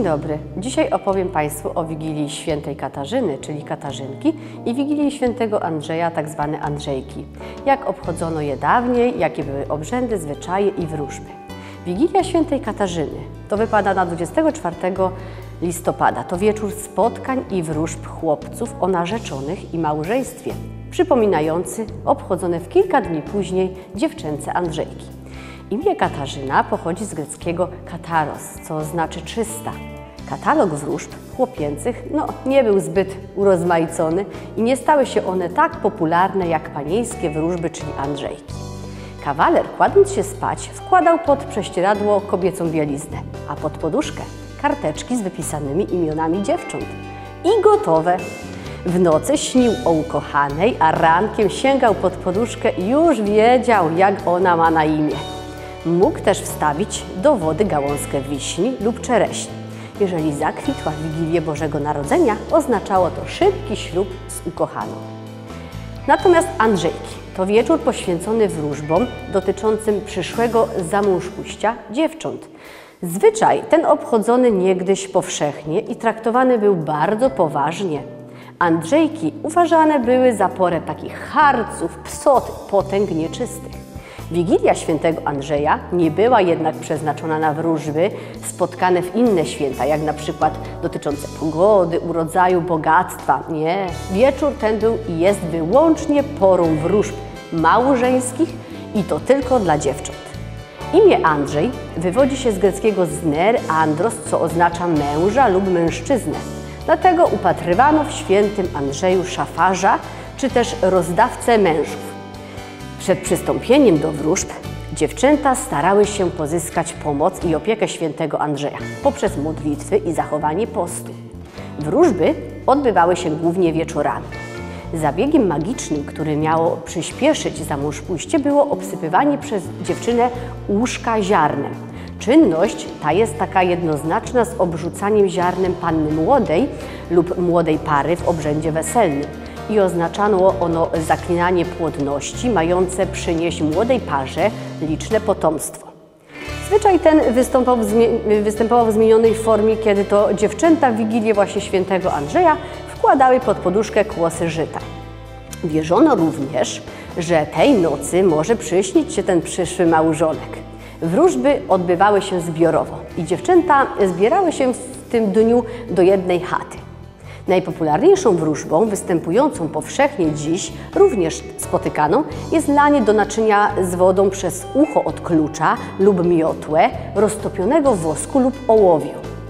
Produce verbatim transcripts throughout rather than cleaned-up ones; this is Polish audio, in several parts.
Dzień dobry. Dzisiaj opowiem Państwu o Wigilii Świętej Katarzyny, czyli Katarzynki, i Wigilii Świętego Andrzeja, tak zwane Andrzejki. Jak obchodzono je dawniej, jakie były obrzędy, zwyczaje i wróżby. Wigilia Świętej Katarzyny to wypada na dwudziestego czwartego listopada. To wieczór spotkań i wróżb chłopców o narzeczonych i małżeństwie, przypominający obchodzone w kilka dni później dziewczęce Andrzejki. Imię Katarzyna pochodzi z greckiego kataros, co znaczy czysta. Katalog wróżb chłopięcych no, nie był zbyt urozmaicony i nie stały się one tak popularne jak panieńskie wróżby, czyli Andrzejki. Kawaler, kładąc się spać, wkładał pod prześcieradło kobiecą bieliznę, a pod poduszkę karteczki z wypisanymi imionami dziewcząt. I gotowe! W nocy śnił o ukochanej, a rankiem sięgał pod poduszkę i już wiedział, jak ona ma na imię. Mógł też wstawić do wody gałązkę wiśni lub czereśni. Jeżeli zakwitła w Wigilię Bożego Narodzenia, oznaczało to szybki ślub z ukochaną. Natomiast Andrzejki to wieczór poświęcony wróżbom dotyczącym przyszłego zamążpójścia dziewcząt. Zwyczaj ten obchodzony niegdyś powszechnie i traktowany był bardzo poważnie. Andrzejki uważane były za porę takich harców, psot, potęg nieczystych. Wigilia Świętego Andrzeja nie była jednak przeznaczona na wróżby spotkane w inne święta, jak na przykład dotyczące pogody, urodzaju, bogactwa. Nie, wieczór ten był i jest wyłącznie porą wróżb małżeńskich i to tylko dla dziewcząt. Imię Andrzej wywodzi się z greckiego zner, andros, co oznacza męża lub mężczyznę. Dlatego upatrywano w świętym Andrzeju szafarza, czy też rozdawcę mężów. Przed przystąpieniem do wróżb dziewczęta starały się pozyskać pomoc i opiekę świętego Andrzeja poprzez modlitwy i zachowanie postu. Wróżby odbywały się głównie wieczorami. Zabiegiem magicznym, który miało przyspieszyć zamążpójście, było obsypywanie przez dziewczynę łóżka ziarnem. Czynność ta jest taka jednoznaczna z obrzucaniem ziarnem panny młodej lub młodej pary w obrzędzie weselnym. I oznaczało ono zaklinanie płodności, mające przynieść młodej parze liczne potomstwo. Zwyczaj ten występował w, występował w zmienionej formie, kiedy to dziewczęta w Wigilię właśnie świętego Andrzeja wkładały pod poduszkę kłosy żyta. Wierzono również, że tej nocy może przyśnić się ten przyszły małżonek. Wróżby odbywały się zbiorowo i dziewczęta zbierały się w tym dniu do jednej chaty. Najpopularniejszą wróżbą, występującą powszechnie dziś, również spotykaną, jest lanie do naczynia z wodą przez ucho od klucza lub miotłę roztopionego w wosku lub ołowiu.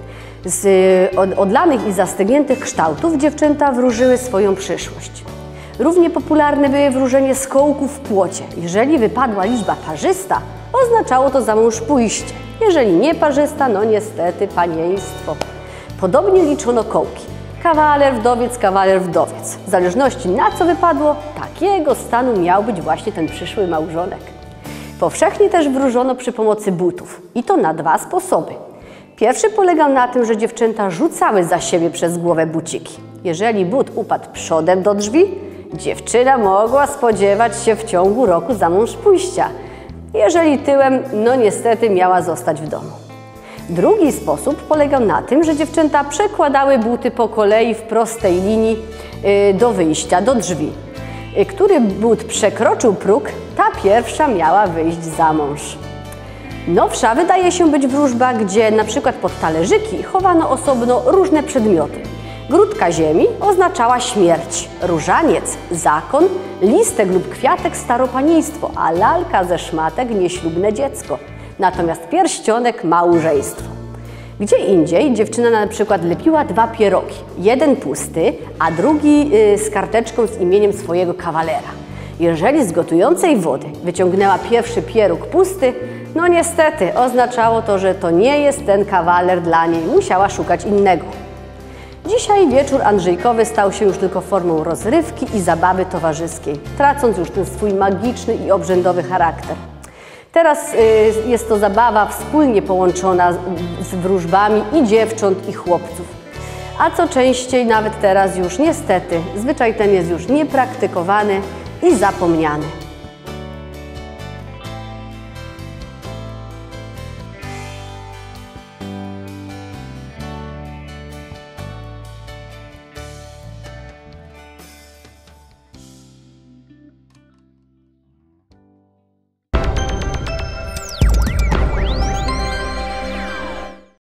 Z od, odlanych i zastygniętych kształtów dziewczęta wróżyły swoją przyszłość. Równie popularne były wróżenie z kołków w płocie. Jeżeli wypadła liczba parzysta, oznaczało to zamążpójście. Jeżeli nie parzysta, no niestety panieństwo. Podobnie liczono kołki. Kawaler, wdowiec, kawaler, wdowiec. W zależności na co wypadło, takiego stanu miał być właśnie ten przyszły małżonek. Powszechnie też wróżono przy pomocy butów. I to na dwa sposoby. Pierwszy polegał na tym, że dziewczęta rzucały za siebie przez głowę buciki. Jeżeli but upadł przodem do drzwi, dziewczyna mogła spodziewać się w ciągu roku zamążpójścia. Jeżeli tyłem, no niestety miała zostać w domu. Drugi sposób polegał na tym, że dziewczęta przekładały buty po kolei w prostej linii do wyjścia, do drzwi. Który but przekroczył próg, ta pierwsza miała wyjść za mąż. Nowsza wydaje się być wróżba, gdzie na przykład pod talerzyki chowano osobno różne przedmioty. Grudka ziemi oznaczała śmierć, różaniec – zakon, listek lub kwiatek – staropanieństwo, a lalka ze szmatek – nieślubne dziecko. Natomiast pierścionek – małżeństwo. Gdzie indziej dziewczyna na przykład lepiła dwa pierogi, jeden pusty, a drugi z karteczką z imieniem swojego kawalera. Jeżeli z gotującej wody wyciągnęła pierwszy pieróg pusty, no niestety oznaczało to, że to nie jest ten kawaler dla niej, musiała szukać innego. Dzisiaj wieczór andrzejkowy stał się już tylko formą rozrywki i zabawy towarzyskiej, tracąc już ten swój magiczny i obrzędowy charakter. Teraz y, jest to zabawa wspólnie połączona z, z wróżbami i dziewcząt, i chłopców. A co częściej, nawet teraz już niestety, zwyczaj ten jest już niepraktykowany i zapomniany.